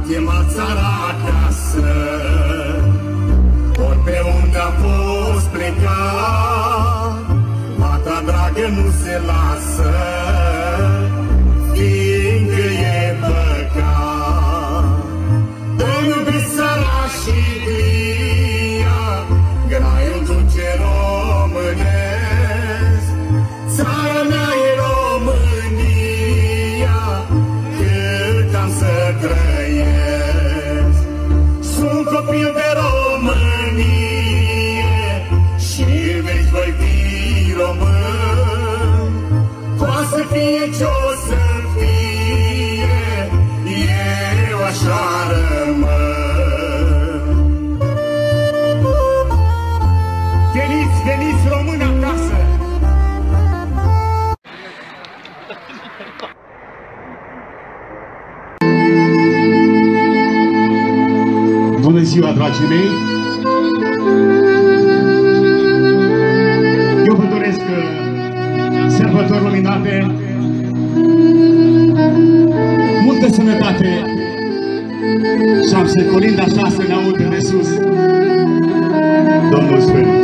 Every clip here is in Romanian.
chemat țara acasă, ori pe unde a fost plecat, fata dragă nu se lasă, fiindcă e păcat. Îmi iubesc sărașii glia, graiul dulce românesc, țara mea e România, cât am să trăiesc. Sunt copil de Românie și veci voi fi român. Poate să fie ce-o să fie, eu așa rămân. Veniți, veniți români acasă! Bună ziua, dragii mei! Eu vă doresc sărbători luminate, multă sănătate și am să colind așa să ne audă de sus Domnul Sfânt.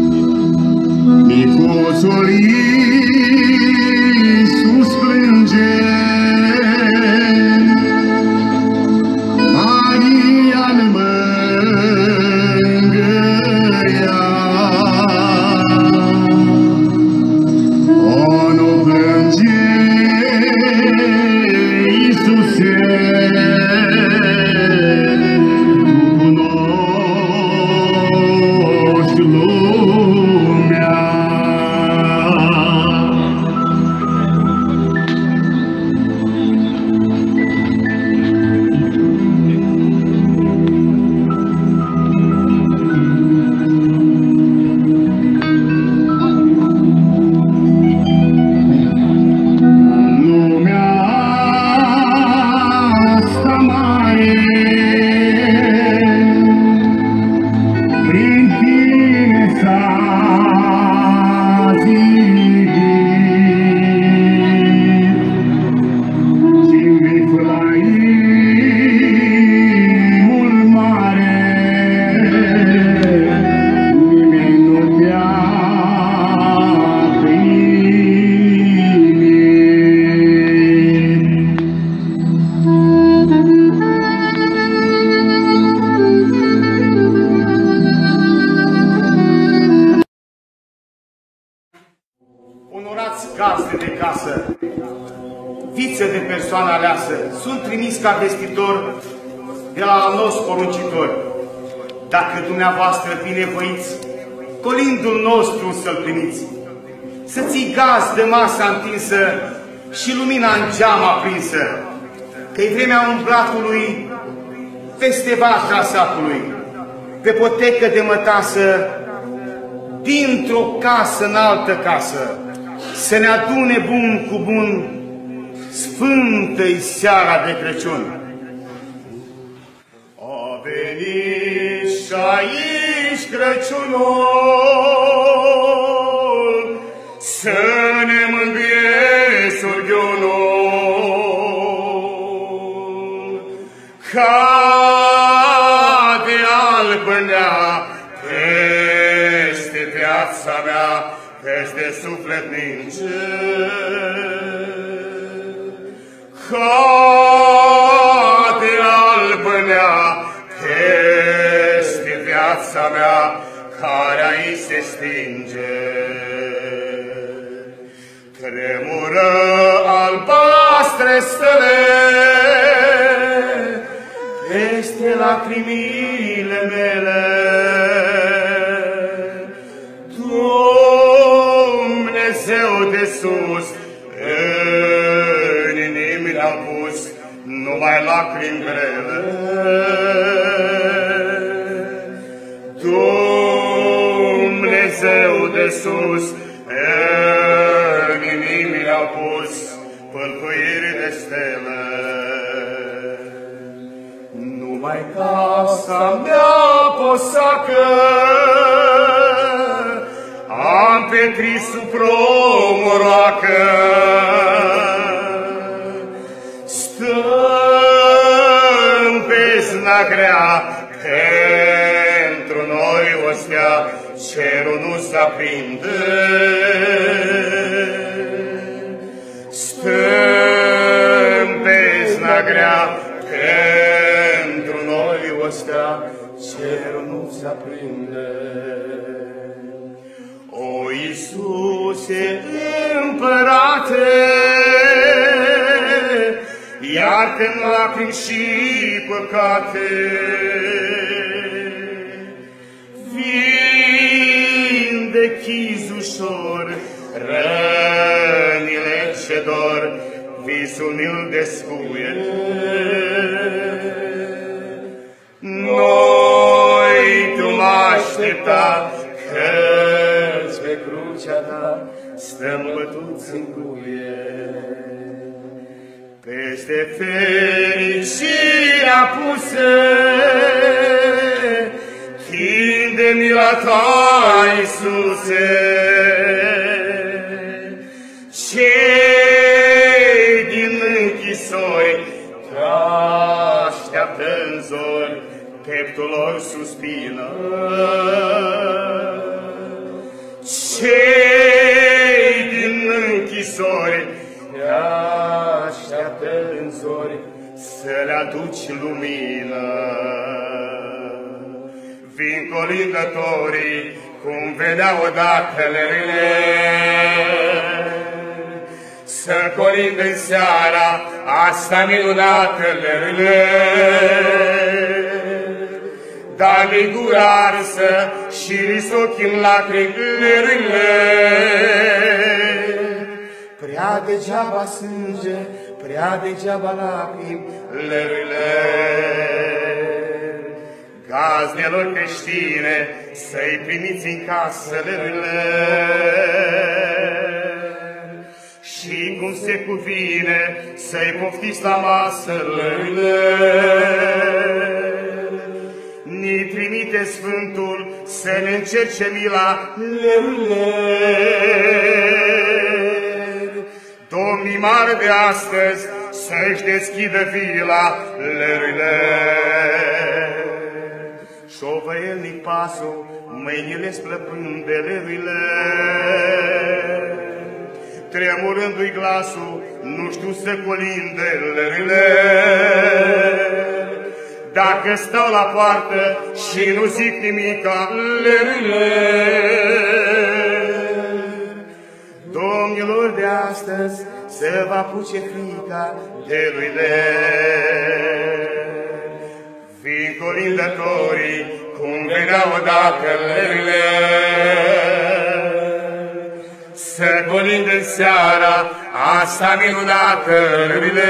Micuțul Iisus plânge gazde de casă, viță de persoană aleasă, sunt trimis ca vestitor de la al nostru poruncitor. Dacă dumneavoastră binevoiți, colindul nostru să-l primiți, să ții gaz de masa întinsă și lumina în geam aprinsă, că-i vremea umblatului peste vașa sacului, pe potecă de mătasă, dintr-o casă în altă casă, să ne adune bun cu bun, sfântă-i seara de Crăciun. A venit și aici Crăciunul, să ne mângâie surghiunul, ca de albă-nea peste viața mea, peste suflet ninge. Ca de albă-nea peste viața mea, care aici se stinge. Tremură albastre stele peste lacrimile mele. Dumnezeu de sus, în inimi le-am pus numai lacrimi grele. Dumnezeu de sus, în inimi le-am pus pâlpâiri de stele. Numai casa mea posacă am petrit sub promoroacă. Stăm pe zna grea, pentru noi ostea, cerul nu s-aprinde. Stăm pe zna grea, pentru noi ostea, cerul nu s-aprinde. O Iisuse Împărate, iartă-mi lacrimi și păcate, vindechi-ți ușor rănile ce dor, visul mi-l descuie. Noi tu-m aștepta, că-ți pe crucea ta stăm bătuți în cuie. Peste fericirea pusă, tinde mila ta, Iisuse. Cei din închisori te-așteaptă în zori, peptul lor suspină. Cei din închisori te-așteaptă în zori, să le aduci lumină. Vin colindătorii, cum vedea odată lerile, să colind în seara asta minunată lerile. Dar-mi gura arsă și risochi în lacrimi lerile. Prea degeaba sânge, prea degeaba lacrimi lerile. Gazdelor creștine, să-i primiți în casă lerile. Și cum se cuvine, să-i poftiți la masă lerile. Ni trimite Sfântul să ne încerce mila lerile. Domnii mari de astăzi să-și deschidă vila lerile. Șovăielnic pasul, mâinile splăpânde lerile. Tremurându-i glasul, nu știu să colinde lerile. Dacă stau la poartă și nu zic nimica lerile. Domnilor de să vă apuce frica delurile. Vin colindătorii, cum veneau odată lerile, să colind în seara asta minunată lerile.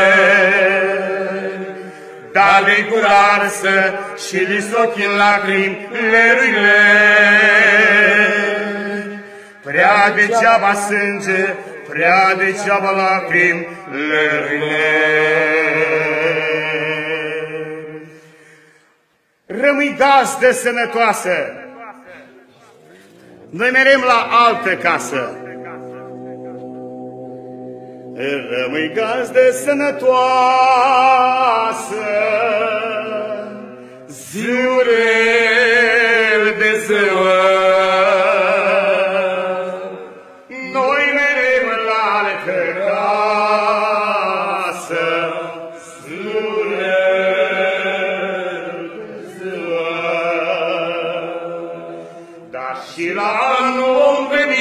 Dar de-i gura arsă și li-s ochii în lacrimi lerurile. Prea degeaba sânge, prea degeaba lacrimi lerurile. Rămâi gazdă sănătoasă, noi merem la altă casă. Rămâi gazdă sănătoasă, ziurel de ziua. Noi merem la altă casă, ziurel de ziua. Dar și la anul vom veni,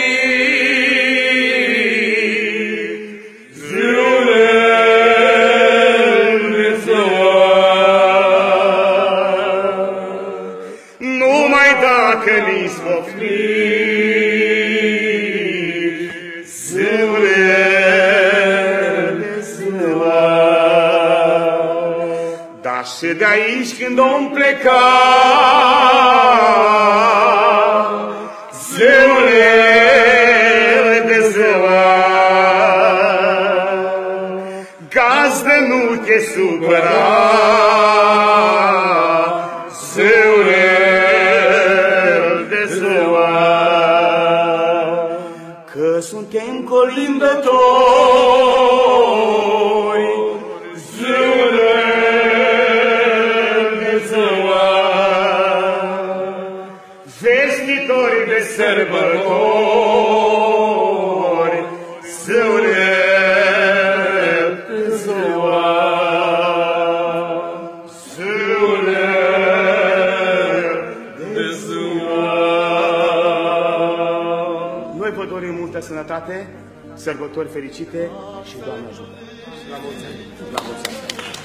că mi-s pofti, ziurel de ziua. Dar și de aici când om pleca, ziurel de ziua. Gazdă, nu te supăra, ziurel că suntem colindători, ziurel de ziua, vestitori de sărbători, ziurel de ziua, ziurel de ziua. Noi vă dorim multă sănătate, sărbători fericite și Doamne ajută! La mulți ani! La mulți ani!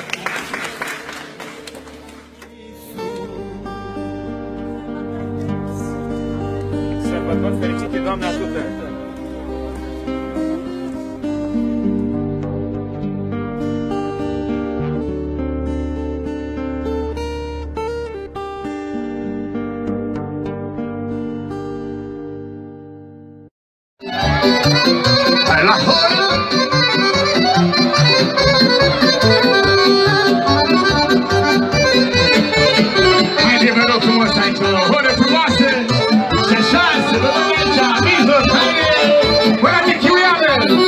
Sărbători fericite, Doamne ajută! Hai la horă! Haide, vă rog frumos aici, o horă frumoasă! Și așa, să vă dăm aici, mijloc, haide! Până de chiuială!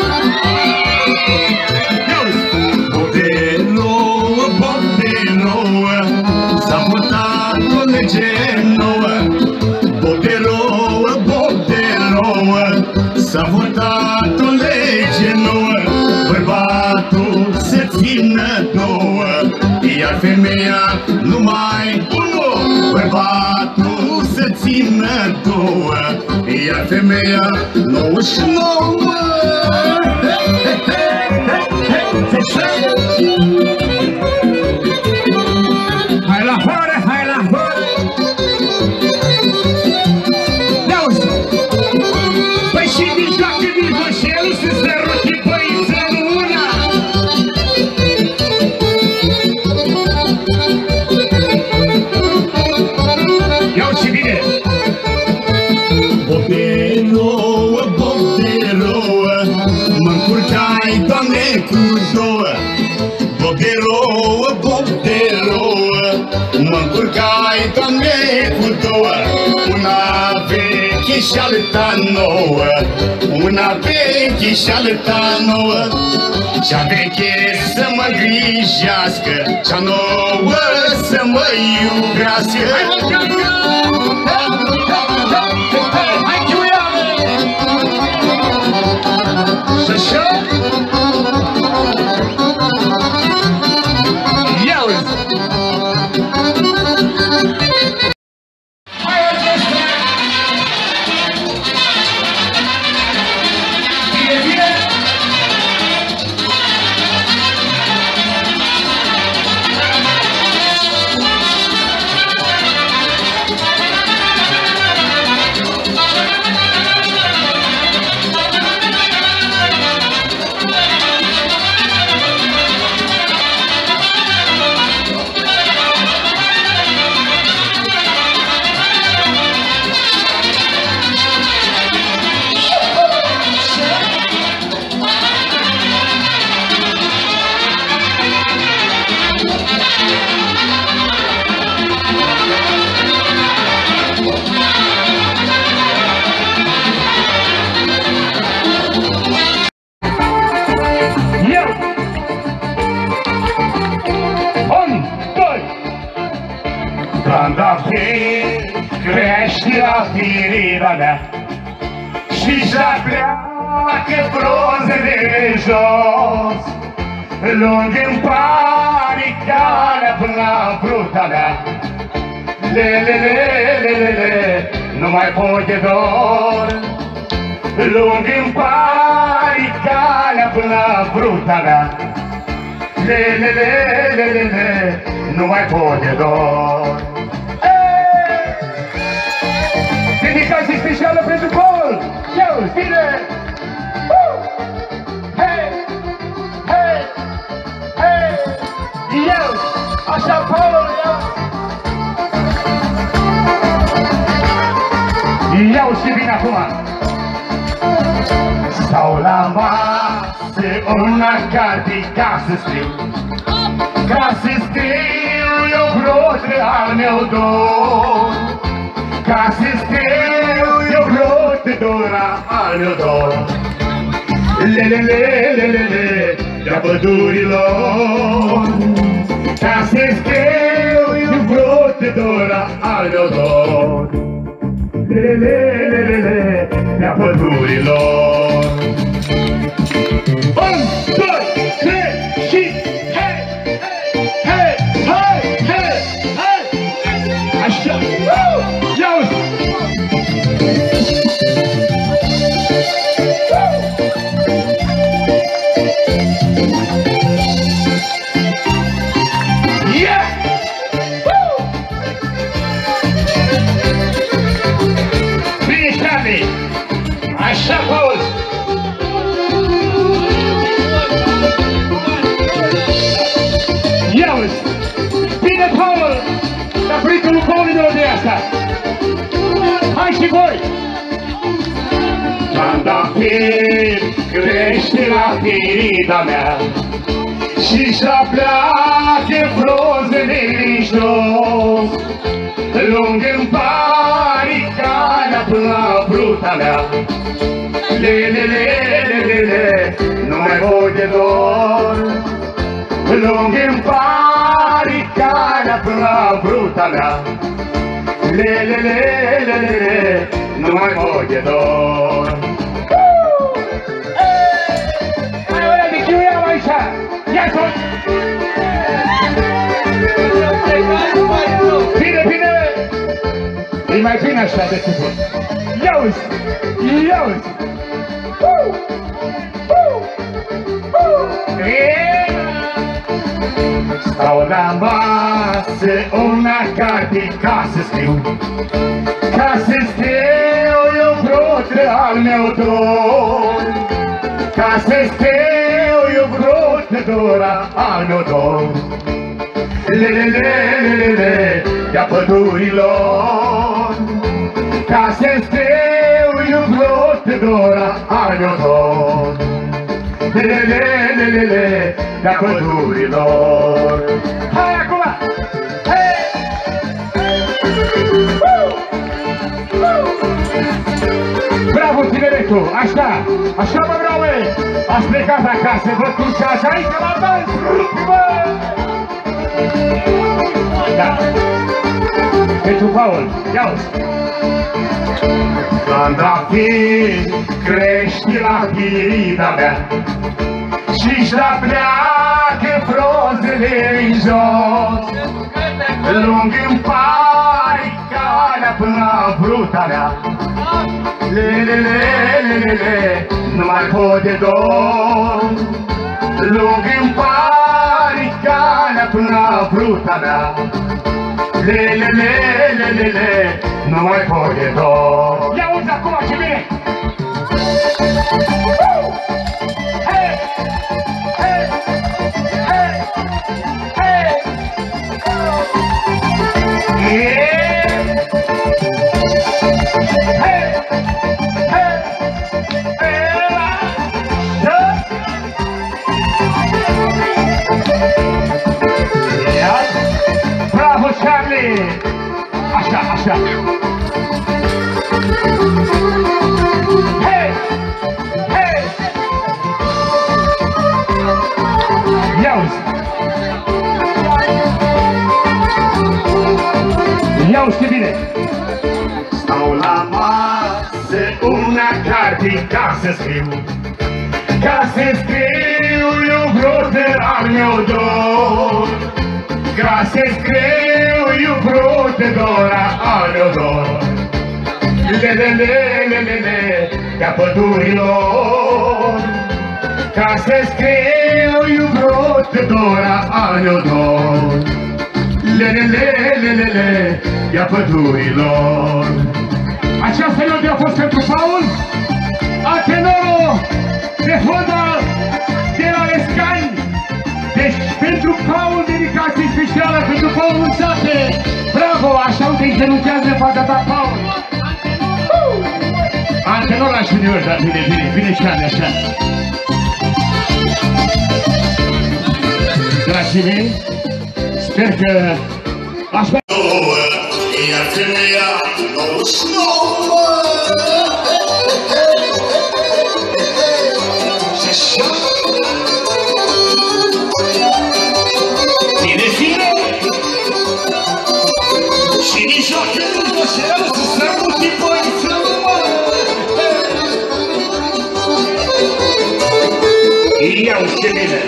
Bobe nouă, s-a votat o lege nouă. Bobe nouă, s-a votat o lege nouă, bărbatul să țină două, iar femeia numai unul. Bărbatul să țină două, iar femeia 99. Hai la horă, hai la horă! Păi și nici dacă mijloșelul se săruti băiță în una. Ia-o ce bine! Bobe nouă, mă-ncurcai, Doamne, cu două. Bobe nouă, mă-ncurcai, Doamne, cu două. Una veche și alta nouă, una veche și alta nouă. Cea veche să mă grijească, cea nouă să mă iubească. Hai, chiuială! Și așa? Ia-uzi! firida mea și-și pleacă frunzele jos, lung-mi pare calea până la fruta mea. Le, nu mai pot de dor, lung-mi pare calea până la fruta mea. Le, nu mai pot de dor. Dedicație specială pentru Paul! Eu, bine! Hei! Hei! Hei! Eu! Așa, Paul, eu! Iau și vin acum! Stau la masă, una carte ca să scriu, ca să scriu eu brotre al meu dor, ca să scriu eu brotre dora al meu dor. Le, de-a pădurilor, ca să scriu eu brotre dora al meu dor. Le, de-a pădurilor. 1, 2, 3 și hei, hei, hei, hei, hei! Așa! Ia-uzi! Yeah! Bine, Charlie! Așa, Paul! Ia-uzi! Bine, Paul! Dar prietul Paul de melodia asta! Hai și voi! Trandafir crește la firida mea și-și pleacă frunzele din jos, lung-mi pare calea până la fruta mea. Le, nu mai voi de dor, lung-mi pare calea până la fruta mea. Le, nu mai voi de dor. Hai, ăla de chiu iau aici! Ia tot! Bine, bine! E mai bine așa de tipul. Ia-uzi! Ia-uzi! Stau la masă, una carte ca să scriu, ca să scriu eu brotre al meu dor, ca să scriu eu brotre dora al meu dor. Le, de-a pădurilor, ca să scriu eu brotre dora al meu dor. Le, de-a pădurilor. Hai acum! Hei! Bravo, tineretul! Așa! Așa, mă, bravo! Ați plecat acasă, vă culcați aici la dans! Da! Pentru Paul, ia-uzi! Trandafir crește la firida mea și-și pleacă frunzele în jos, lung-mi pare calea până la fruta mea. Le, nu mai pot de dor, lung-mi pare calea până la fruta mea. Le, nu mai pot de dor. Ia-uzi acum ce bine! Hei! Hei! Hei! Hei! Hei! Bravo, Charlie! Așa, așa! Hei! Hei! Ia-uzi! Ia-uzi ce bine! Stau la una carte ca să scriu, ca să scriu eu vreo de al meu dor, ca să scriu eu vreo de dor al meu dor. Lelelelelele, de-a pădurilor, ca să scriu eu vreo de dor al meu dor. Lelelelelele, de-a pădurilor. Această melodie a fost pentru Paul, antenorul de fondal de la Escani. Deci pentru Paul, dedicație specială pentru Paul Unțate. Bravo, așa uite, îi genunchează în fața ta, Paul. Antenor la junior, dar bine și ale așa. Dragii mei, sper că așa... Iar femeia 99 și așa. Bine fine și nici o când o șeală să strămuti păiță. Ia uite bine!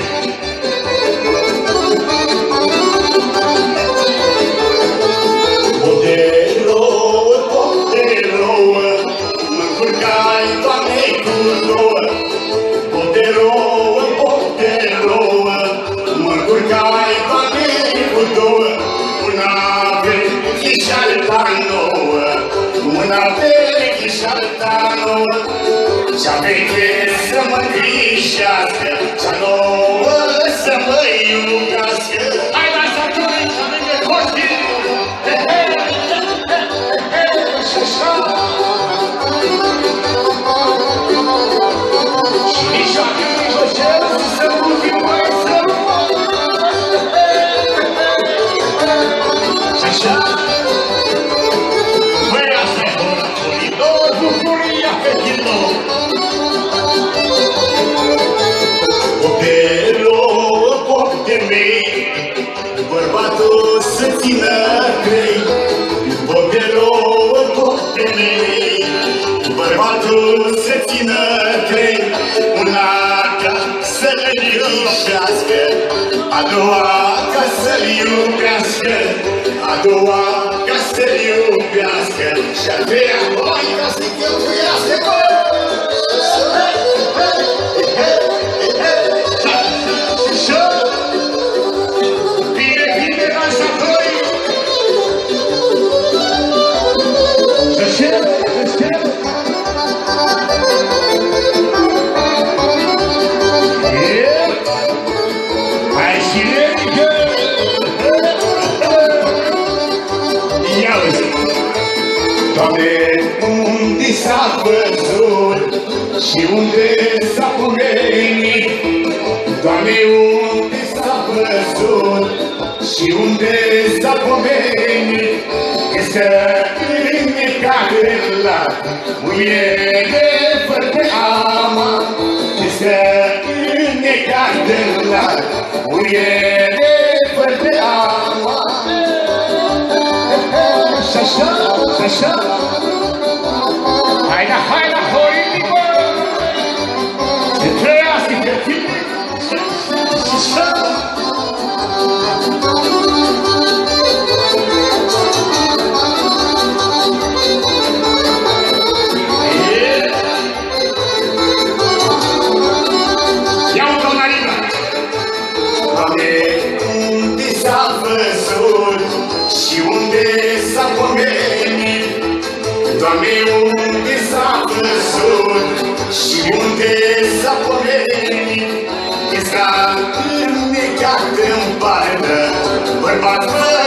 Cea veche să mă grișească, cea nouă să mă iubească. Hai la saturi, cea veche coști! Și așa! Și nici o când nici o cer să nu fi mai să mă. Și așa! Băi, asta-i horatorii, bucuria fetilor. Bărbatul să țină crei, bărbatul să țină crei, una ca să-l iubească, a doua ca să-l iubească, a doua ca să-l iubească, și a treia mai ca să-i cheltuiască. Unde s-a văzut și unde s-a pomenit, Doamne, unde s-a văzut și unde s-a pomenit, că înnecat în lat muiere fără de ama, că înnecat în lat muiere fără de ama. Și așa, și așa. Hai la horii, bă! Se trăiască pe tine! Și așa! Ia-o-o, Marina! Doamne, unde s-a văzut și unde s-a pomenit, Doamne, unde s-a văzut și unde s-a pomenit, că s-a înnecat în pardă, bărbat